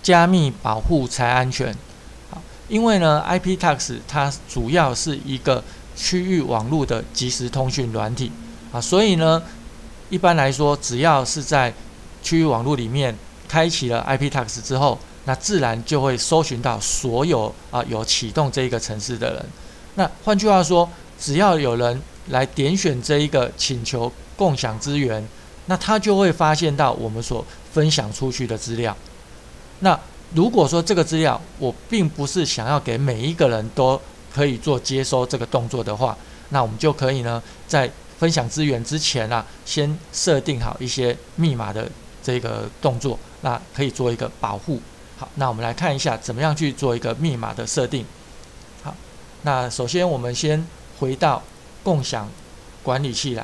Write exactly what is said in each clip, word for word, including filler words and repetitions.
加密保护才安全。好，因为呢 I P T A X 它主要是一个区域网络的即时通讯软体啊，所以呢，一般来说，只要是在区域网络里面开启了 I P T A X 之后，那自然就会搜寻到所有啊有启动这一个程式的人。那换句话说，只要有人来点选这一个请求共享资源，那他就会发现到我们所分享出去的资料。那如果说这个资料我并不是想要给每一个人都可以做接收这个动作的话，那我们就可以呢，在分享资源之前啊，先设定好一些密码的这个动作，那可以做一个保护。好，那我们来看一下怎么样去做一个密码的设定。好，那首先我们先回到共享管理器来。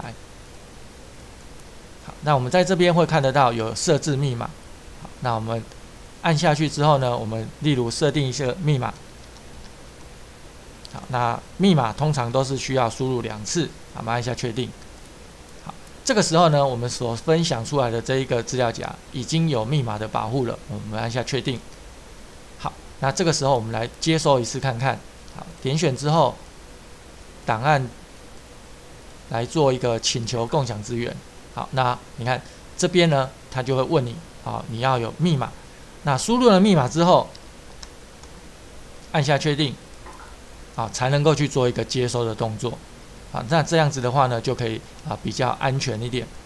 好，那我们在这边会看得到有设置密码。好，那我们按下去之后呢，我们例如设定一些密码。好，那密码通常都是需要输入两次。好，我们按一下确定。好，这个时候呢，我们所分享出来的这一个资料夹已经有密码的保护了。我们按下确定。好，那这个时候我们来接收一次看看。好，点选之后，档案来做一个请求共享资源。好，那你看这边呢，它就会问你，好，你要有密码。那输入了密码之后，按下确定，好，才能够去做一个接收的动作。啊，那这样子的话呢，就可以啊比较安全一点。